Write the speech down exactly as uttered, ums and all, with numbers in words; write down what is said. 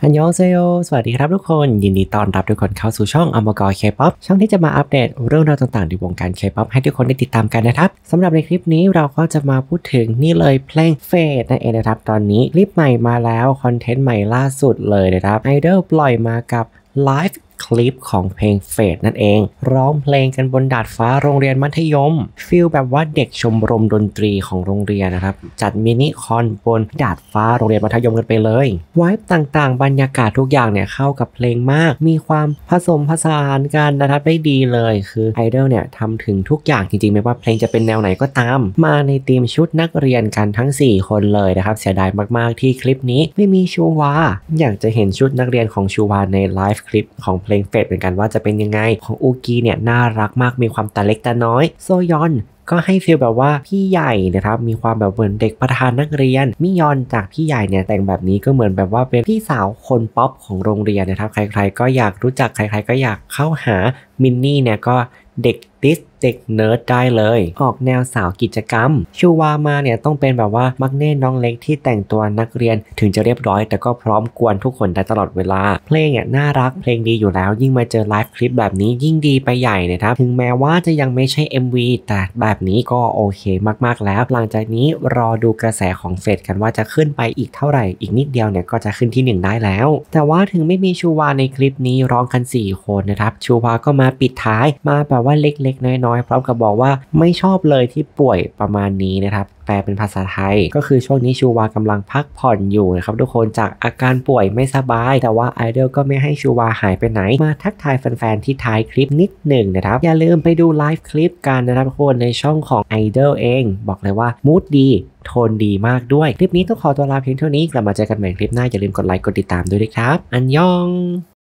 ฮันยองเซโยสวัสดีครับทุกคนยินดีต้อนรับทุกคนเข้าสู่ช่องอมกร K-pop ช่องที่จะมาอัปเดตเรื่องราวต่างๆในวงการ K-pop ให้ทุกคนได้ติดตามกันนะครับสำหรับในคลิปนี้เราก็จะมาพูดถึงนี่เลยเพลงเฟดนั่นเองนะครับตอนนี้คลิปใหม่มาแล้วคอนเทนต์ใหม่ล่าสุดเลยนะครับไอดอลปล่อยมากับไลฟ์คลิปของเพลงเฟดนั่นเองร้องเพลงกันบนดาดฟ้าโรงเรียนมัธยมฟีลแบบว่าเด็กชมรมดนตรีของโรงเรียนนะครับจัดมินิคอนบนดาดฟ้าโรงเรียนมัธยมกันไปเลยไวบ์ต่างๆบรรยากาศทุกอย่างเนี่ยเข้ากับเพลงมากมีความผสมผสานกันนะครับได้ดีเลยคือไอดอลเนี่ยทำถึงทุกอย่างจริงๆไม่ว่าเพลงจะเป็นแนวไหนก็ตามมาในธีมชุดนักเรียนกันทั้งสี่คนเลยนะครับเสียดายมากๆที่คลิปนี้ไม่มีชูวาอยากจะเห็นชุดนักเรียนของชูวาในไลฟ์คลิปของเพลงเฟดเหมือนกันว่าจะเป็นยังไงของอูกีเนี่ยน่ารักมากมีความตาเล็กตาน้อยโซยอนก็ให้ฟีลแบบว่าพี่ใหญ่นะครับมีความแบบเหมือนเด็กประธานนักเรียนมิยอนจากพี่ใหญ่เนี่ยแต่งแบบนี้ก็เหมือนแบบว่าเป็นพี่สาวคนป๊อปของโรงเรียนนะครับใครๆก็อยากรู้จักใครๆก็อยากเข้าหามินนี่เนี่ยก็เด็กติสเด็กเนิร์ดได้เลยออกแนวสาวกิจกรรมชูวามาเนี่ยต้องเป็นแบบว่ามักเน่น้องเล็กที่แต่งตัวนักเรียนถึงจะเรียบร้อยแต่ก็พร้อมกวนทุกคนได้ตลอดเวลาเพลงเนี่ยน่ารักเพลงดีอยู่แล้วยิ่งมาเจอไลฟ์คลิปแบบนี้ยิ่งดีไปใหญ่นะครับถึงแม้ว่าจะยังไม่ใช่ เอ็ม วี แต่แบบนี้ก็โอเคมากๆแล้วหลังจากนี้รอดูกระแสของเฟดกันว่าจะขึ้นไปอีกเท่าไหร่อีกนิดเดียวเนี่ยก็จะขึ้นที่หนึ่งได้แล้วแต่ว่าถึงไม่มีชูวาในคลิปนี้ร้องกันสี่คนนะครับชูวาก็มาปิดท้ายมาแบบว่าเล็กๆน้อยๆพร้อมกับบอกว่าไม่ชอบเลยที่ป่วยประมาณนี้นะครับแปลเป็นภาษาไทยก็คือช่วงนี้ชูวากำลังพักผ่อนอยู่นะครับทุกคนจากอาการป่วยไม่สบายแต่ว่าไอดอลก็ไม่ให้ชูวาหายไปไหนมาทักทายแฟนๆที่ท้ายคลิปนิดหนึ่งนะครับอย่าลืมไปดูไลฟ์คลิปกันนะครับทุกคนในช่องของไอดอลเองบอกเลยว่ามูดดีโทนดีมากด้วยคลิปนี้ต้องขอตัวลาเพียงเท่านี้กลับมาเจอกันใหม่คลิปหน้าอย่าลืมกดไลค์กดติดตามด้วยนะครับอันยอง